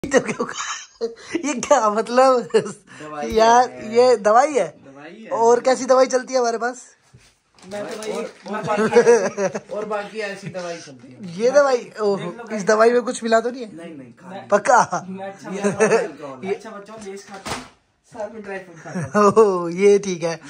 तो ये क्या मतलब यार, ये दवाई है। और कैसी दवाई चलती है हमारे पास? और बाकी ऐसी दवाई चलती है। ये दवाई, इस दवाई में कुछ मिला तो नहीं है? नहीं पक्का? अच्छा बच्चों लेस खाता हूं, साथ में ड्राई फ्रूट खाता हूं। ओह ये ठीक है।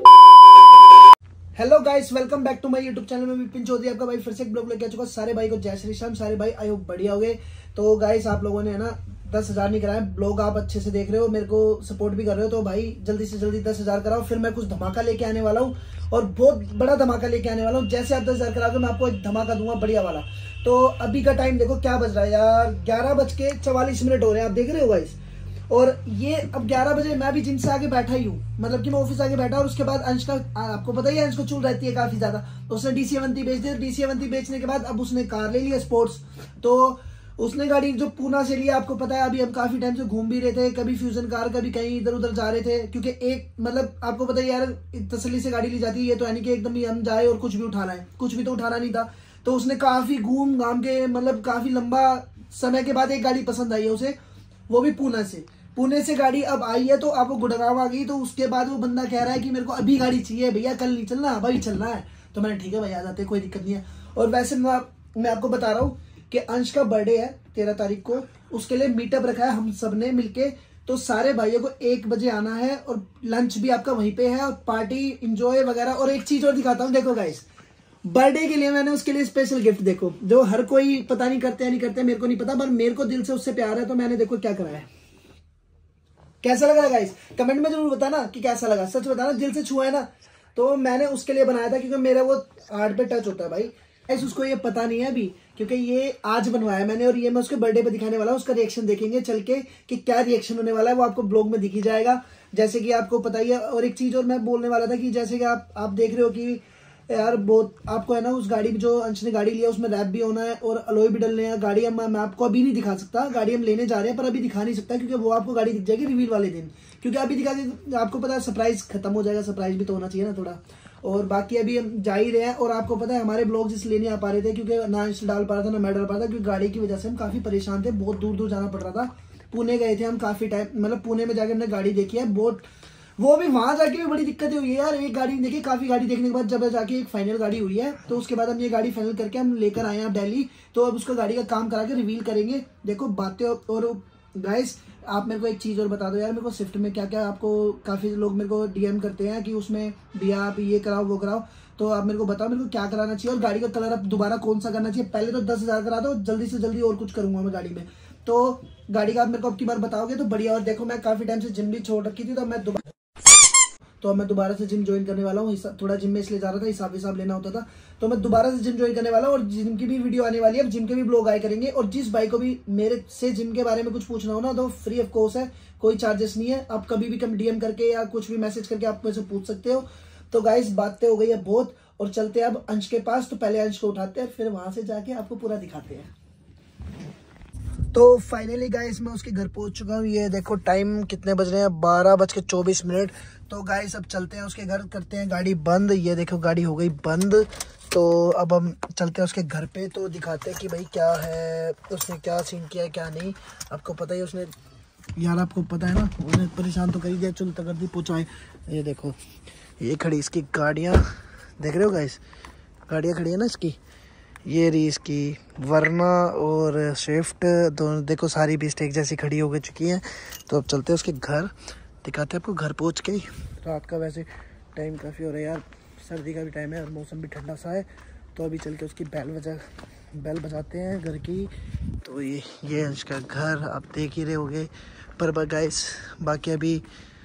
Hello guys, welcome back to my YouTube channel में विपिन चौधरी आपका भाई फिर से एक ब्लॉग लेके आ चुका। सारे भाई को जय श्री श्याम। सारे भाई आई होप बढ़िया हो गए। तो गाइस आप लोगों ने है ना 10,000 नहीं कराया, ब्लॉग आप अच्छे से देख रहे हो, मेरे को सपोर्ट भी कर रहे हो, तो भाई जल्दी से जल्दी 10,000 कराओ। फिर मैं कुछ धमाका लेके आने वाला हूँ और बहुत बड़ा धमाका लेके आने वाला हूँ। जैसे आप 10,000 कराओगे मैं आपको एक धमाका दूंगा बढ़िया वाला। तो अभी का टाइम देखो क्या बज रहा है यार, 11:44 हो रहे हैं, आप देख रहे हो गाइस। और ये अब 11 बजे मैं भी जिम से आगे बैठा ही हूँ, मतलब कि मैं ऑफिस आगे बैठा। और उसके बाद अंश का आपको पता ही है, अंश को चूल रहती है काफी ज्यादा, तो उसने डीसी अवंती बेच दिया। डीसी अवंती बेचने के बाद अब उसने कार ले लिया स्पोर्ट्स। तो उसने गाड़ी जो पूना से लिया, आपको पता है अभी हम काफी टाइम से घूम भी रहे थे, कभी फ्यूजन कार कभी कहीं इधर उधर जा रहे थे, क्योंकि एक मतलब आपको पता है यार तसल्ली से गाड़ी ली जाती है। ये तो है नहीं कि एकदम ही हम जाए और कुछ भी उठाना है, कुछ भी तो उठाना नहीं था। तो उसने काफी घूम घाम के, मतलब काफी लंबा समय के बाद एक गाड़ी पसंद आई है उसे, वो भी पुणे से गाड़ी अब आई है। तो आपको गुड़गांव आ गई। तो उसके बाद वो बंदा कह रहा है कि मेरे को अभी गाड़ी चाहिए भैया, कल नहीं चलना, अभी चलना है। तो मैंने ठीक है भाई आ जाते, कोई दिक्कत नहीं है। और वैसे मैं आपको बता रहा हूँ कि अंश का बर्थडे है 13 तारीख को, उसके लिए मीटअप रखा है हम सबने मिलके। तो सारे भाइयों को 1 बजे आना है और लंच भी आपका वहीं पे है और पार्टी इंजॉय वगैरह। और एक चीज और दिखाता हूँ, देखो गाइस, बर्थडे के लिए मैंने उसके लिए स्पेशल गिफ्ट, देखो जो हर कोई पता नहीं करते या नहीं करते मेरे को नहीं पता, पर मेरे को दिल से उससे प्यार है। तो मैंने देखो क्या कराया है, कैसा लगा गाइस, कमेंट में जरूर बताना कि कैसा लगा। सच बताना, दिल से छुआ है ना। तो मैंने उसके लिए बनाया था क्योंकि मेरा वो हार्ट पे टच होता है भाई। गाइस उसको ये पता नहीं है अभी, क्योंकि ये आज बनवाया मैंने और ये मैं उसके बर्थडे पे दिखाने वाला हूँ। उसका रिएक्शन देखेंगे चल के कि क्या रिएक्शन होने वाला है, वो आपको ब्लॉग में दिखी जाएगा, जैसे कि आपको पता ही है। और एक चीज और मैं बोलने वाला था कि जैसे कि आप देख रहे हो कि यार बहुत आपको है ना, उस गाड़ी में जो अंश ने गाड़ी लिया उसमें रैप भी होना है और अलॉय भी डलने हैं। गाड़ी मैं आपको अभी नहीं दिखा सकता, गाड़ी हम लेने जा रहे हैं पर अभी दिखा नहीं सकता, क्योंकि वो आपको गाड़ी दिख जाएगी रिवील वाले दिन। क्योंकि अभी दिखा के आपको पता है सरप्राइज खत्म हो जाएगा, सरप्राइज भी तो होना चाहिए ना थोड़ा। और बाकी अभी हम जा ही रहे हैं। और आपको पता है हमारे ब्लॉग्स इसलिए नहीं आ पा रहे थे क्योंकि ना अंश डाल पा रहा था ना मैं डाल पा रहा था, क्योंकि गाड़ी की वजह से हम काफी परेशान थे, बहुत दूर दूर जाना पड़ रहा था। पुणे गए थे हम काफी टाइम, मतलब पुणे में जाके हमने गाड़ी देखी है बहुत, वो भी वहां जाके भी बड़ी दिक्कतें हुई है यार। एक गाड़ी देखी, काफी गाड़ी देखने के बाद जब जाके एक फाइनल गाड़ी हुई है, तो उसके बाद हम ये गाड़ी फाइनल करके हम लेकर आए हैं दिल्ली। तो अब उसका गाड़ी का काम करा के रिवील करेंगे। देखो बातें। और गाइस आप मेरे को एक चीज और बता दो यार, मेरे को स्विफ्ट में क्या क्या, आपको काफी लोग मेरे को डीएम करते हैं कि उसमें भैया आप ये कराओ वो कराओ। तो आप मेरे को बताओ मेरे को क्या कराना चाहिए और गाड़ी का कलर अब दोबारा कौन सा करना चाहिए। पहले तो 10,000 करा दो, जल्दी से जल्दी और कुछ करूंगा मैं गाड़ी में। तो गाड़ी का आप मेरे को अब की बार बताओगे तो बढ़िया। और देखो मैं काफी टाइम से जिम भी छोड़ रखी थी, तो मैं दोबारा से जिम ज्वाइन करने वाला हूँ। थोड़ा जिम में इसलिए जा रहा था, हिसाब लेना होता था, तो मैं दोबारा से जिम ज्वाइन करने वाला हूँ। और जिम की भी वीडियो आने वाली है, अब जिम के भी ब्लॉग आए करेंगे। और जिस भाई को भी मेरे से जिम के बारे में कुछ पूछना हो ना, तो फ्री ऑफ कोर्स है, कोई चार्जेस नहीं है। आप कभी भी कम डीएम करके या कुछ भी मैसेज करके आप मुझसे पूछ सकते हो। तो गाइस बातें हो गई है बहुत, और चलते हैं अब अंश के पास। तो पहले अंश को उठाते हैं, फिर वहां से जाके आपको पूरा दिखाते हैं। तो फाइनली गाइस मैं उसके घर पहुंच चुका हूँ। ये देखो टाइम कितने बज रहे हैं, 12:24। तो गाइस अब चलते हैं उसके घर, करते हैं गाड़ी बंद। ये देखो गाड़ी हो गई बंद। तो अब हम चलते हैं उसके घर पे, तो दिखाते हैं कि भाई क्या है, उसने क्या सीन किया है क्या नहीं। आपको पता ही उसने यार, आपको पता है ना, उन्हें परेशान तो कर ही दिया, चुल तक कर दी पहुँचाए। ये देखो ये खड़ी इसकी गाड़ियाँ, देख रहे हो गाइस, गाड़ियाँ खड़ी है ना इसकी, ये रही इसकी वरना और स्विफ्ट दोनों, देखो सारी भी स्टेक जैसी खड़ी हो चुकी हैं। तो अब चलते हैं उसके घर, दिखाते हैं आपको घर पहुंच के। रात का वैसे टाइम काफ़ी हो रहा है यार, सर्दी का भी टाइम है और मौसम भी ठंडा सा है। तो अभी चल के उसकी बेल बजाते हैं घर की। तो ये अंश का घर आप देख ही रहे होगे। पर गाइस बाकी अभी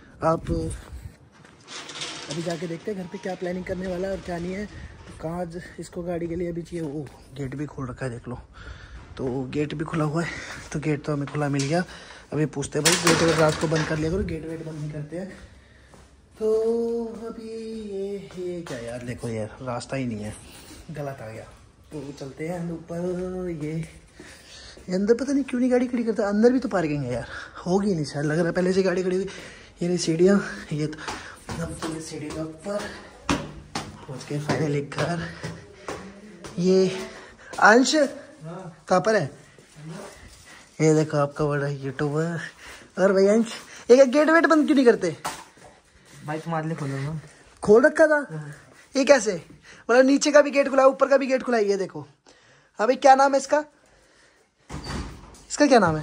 जाके देखते हैं घर पे क्या प्लानिंग करने वाला है और क्या नहीं है। कहाँ इसको गाड़ी के लिए अभी चाहिए, वो गेट भी खोल रखा है देख लो। तो गेट भी खुला हुआ है, तो गेट तो हमें खुला मिल गया। अभी पूछते हैं भाई गेट रात को बंद कर लिया करो, गेट वेट बंद नहीं करते हैं। तो अभी ये क्या यार, देखो यार रास्ता ही नहीं है, गलत आ गया। तो चलते हैं ऊपर। ये अंदर पता नहीं क्यों नहीं गाड़ी खड़ी करता, अंदर भी तो पार्किंग है यार, होगी नहीं शायद, लग रहा है पहले से गाड़ी खड़ी हुई। ये नहीं सीढ़ियाँ, ये तो ये सीढ़ी के ऊपर पहुँच के फाइनली घर। ये अंश कहाँ पर है, ये देखो आपका बड़ा यूट्यूबर। और भैया एक गेट वेट बंद क्यों नहीं करते भाई? तुम्हारे लिए खोलो। खोल रखा था ये कैसे? मतलब नीचे का भी गेट खुला है, ऊपर का भी गेट खुला है। ये देखो। हाँ भाई क्या नाम है इसका? इसका क्या नाम है?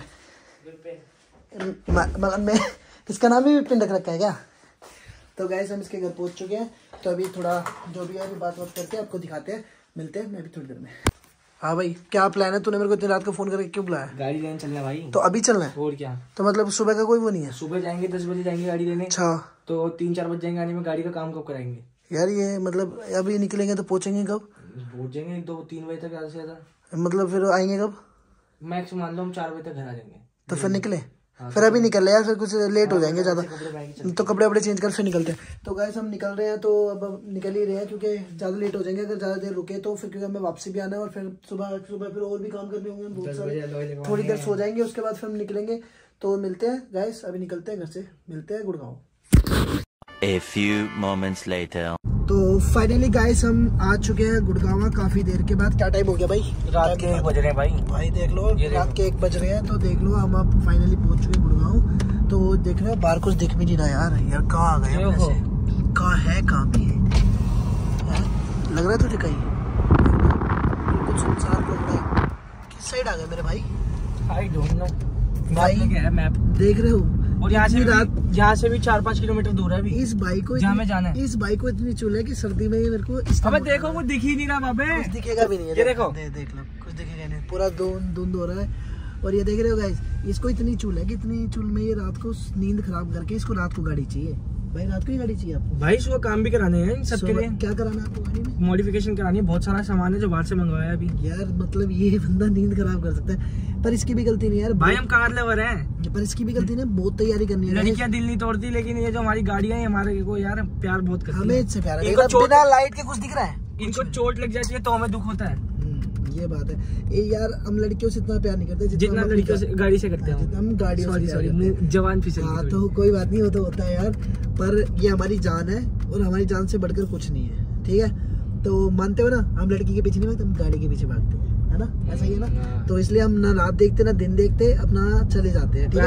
मैं इसका नाम भी विपिन रख रखा है क्या? तो गाइस हम इसके घर पहुंच चुके हैं। तो अभी थोड़ा जो भी है अभी बात करके आपको दिखाते हैं, मिलते हैं मैं भी थोड़ी देर में। हाँ भाई क्या प्लान है? तूने मेरे को इतनी रात को फोन करके क्यों बुलाया? गाड़ी लेने चलना भाई। तो अभी चलना है? और क्या। तो मतलब सुबह का कोई वो नहीं है? सुबह जाएंगे 10 बजे जाएंगे गाड़ी लेने। अच्छा। तो 3-4 बजे जाएंगे आने में। गाड़ी का काम कब कराएंगे यार? ये मतलब अभी निकलेंगे तो पहुंचेंगे कब? पहुंच जाएंगे 2-3 बजे तक ज्यादा से ज्यादा। मतलब फिर आएंगे कब? मैक्स मान लो हम 4 बजे तक घर आ जाएंगे। तो फिर निकले? फिर अभी निकल रहे यार, फिर कुछ लेट हो जाएंगे ज्यादा। तो कपड़े वपड़े चेंज कर फिर निकलते हैं। तो गाइस हम निकल रहे हैं। तो अब निकल ही रहे हैं क्योंकि ज्यादा लेट हो जाएंगे अगर ज्यादा देर रुके तो। फिर क्योंकि हमें वापसी भी आना है और फिर सुबह फिर और भी काम करने होंगे बहुत सारे। थोड़ी देर सो जाएंगे, उसके बाद फिर हम निकलेंगे। तो मिलते हैं गाइस, अभी निकलते हैं घर से, मिलते हैं Gurgaon. A few moments later. तो फाइनली गाइस हम आ चुके हैं गुड़गांव काफी देर के बाद। क्या टाइम हो गया भाई? रात के 1 बज रहे हैं भाई देख लो रात के 1 बज रहे हैं। तो देख लो हम अब फाइनली पहुंच चुके हैं गुड़गांव। तो देख रहे हो बाहर कुछ दिख भी नहीं रहा यार कहाँ आ गए? कहाँ है? कहाँ पे है? लग रहा है तुझे कहीं कुछ सुनसान को? किस साइड आ गए मेरे भाई? आई डोंट नो भाई। मैप देख रहे हो? और यहाँ से भी 4-5 किलोमीटर दूर है अभी। इस बाइक को जहाँ में जाना है। इस बाइक को इतनी चूल है कि सर्दी में ये मेरे को अबे देखो वो दिख ही नहीं रहा बाबे। कुछ दिखेगा भी नहीं है। ये देखो देख लो कुछ दिखेगा नहीं, पूरा धुंध हो रहा है। और ये देख रहे हो गाइस, इसको इतनी चूल है कि इतनी चूल में ये रात को नींद खराब करके इसको रात को गाड़ी चाहिए। भाई रात को ही गाड़ी चाहिए आपको? भाई सुबह काम भी कराने हैं सबके लिए। क्या कराना है आपको गाड़ी में? मॉडिफिकेशन करानी है, बहुत सारा सामान है जो बाहर से मंगवाया है अभी। यार मतलब ये बंदा नींद खराब कर सकता है, पर इसकी भी गलती नहीं है यार। भाई हम कार लेवर हैं, पर इसकी भी गलती नहीं, बहुत तैयारी करनी है। लड़कियां दिल नहीं तोड़ती, लेकिन ये जो हमारी गाड़ियां हैं हमारे को यार प्यार बहुत करती है। हमें इससे प्यार है। बिना लाइट के कुछ दिख रहा है? इनको चोट लग जाती है तो हमें दुख होता है। ये बात है। ये यार हम लड़कियों से इतना प्यार नहीं करते जितना लड़कियों से गाड़ी से करते हैं। हम गाड़ियों से जवान फिसल। हाँ तो कोई बात नहीं, वो तो होता है यार, पर ये हमारी जान है और हमारी जान से बढ़कर कुछ नहीं है। ठीक है तो मानते हो ना? हम लड़की के पीछे नहीं भागते, हम गाड़ी के पीछे भागते हैं, है ना? ऐसा ही है ना? तो इसलिए हम ना रात देखते ना दिन देखते, अपना चले जाते हैं। ठीक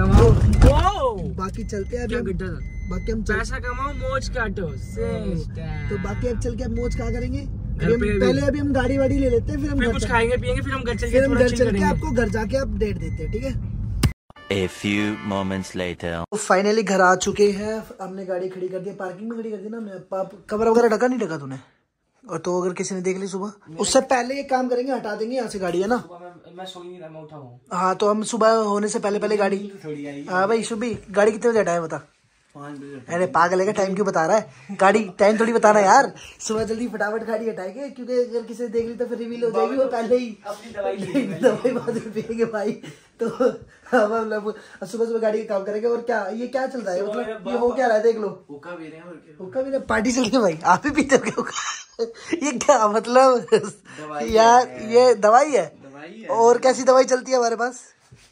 है बाकी चलते हैं बाकी हम पैसा कमाओ मौज काटो। तो बाकी अब चल के अब मौज क्या करेंगे? पहले अभी हम गाड़ी वाड़ी ले लेते हैं, फिर हम कुछ खाएंगे पिएंगे, फिर हम घर चल के आपको घर जाके अपडेट देते हैं। ठीक है। A few moments later. तो फाइनली घर आ चुके हैं। हमने गाड़ी खड़ी कर दी, पार्किंग में खड़ी कर दी ना हमने। कवर वगैरह ढका नहीं ढका तूने? और तो अगर किसी ने देख ली सुबह, उससे पहले ये काम करेंगे, हटा देंगे यहाँ से गाड़ी, है ना? मैं सो ही नहीं रहा, मैं उठा हूँ। हाँ तो हम सुबह होने से पहले गाड़ी। हाँ भाई सुबह गाड़ी कितने बजे हटाए बता? 5 बजे। अरे पागल है, टाइम क्यों बता रहा है? गाड़ी टाइम थोड़ी बताना यार। सुबह जल्दी फटाफट गाड़ी हटाएंगे, क्योंकि अगर किसी ने देख ली तो फिर रिवील हो जाएगी। वो पहले ही दवाई बाद में पिएंगे भाई। तो हम सुबह गाड़ी का काम करेंगे। और क्या ये क्या चल रहा है? मतलब ये हो क्या रहा है? देख लो हुक्का भी रहे, पार्टी चल रही है भाई। आप ही पीते हो क्या? ये क्या मतलब यार? ये दवाई है? और कैसी दवाई चलती है हमारे पास?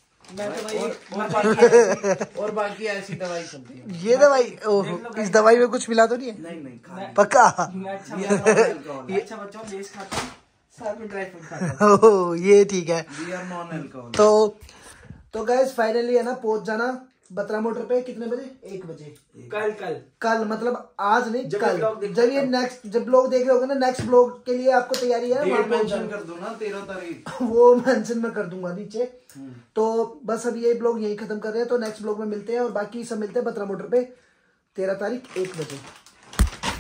और बाकी ऐसी दवाई चलती है। ये दवाई इस दवाई में कुछ मिला तो नहीं है? नहीं पक्का। अच्छा बच्चों लेस खाता हूं, साथ में ड्राई फ्रूट खाता हूं। ये ठीक है। नॉन तो गाइस फाइनली है ना पहुंच जाना बत्रा मोटर पे। कितने बजे? 1 बजे। कल मतलब आज नहीं, कल। जब ये जब ब्लॉग देख रहे होगे ना, नेक्स्ट ब्लॉग के लिए आपको तैयारी है। मेंशन कर दो ना 13 तारीख। वो मेंशन में कर दूंगा नीचे। तो बस अब ये ब्लॉग यही खत्म कर रहे हैं। तो नेक्स्ट ब्लॉग में मिलते हैं और बाकी सब मिलते हैं बत्रा मोटर पे 13 तारीख 1 बजे।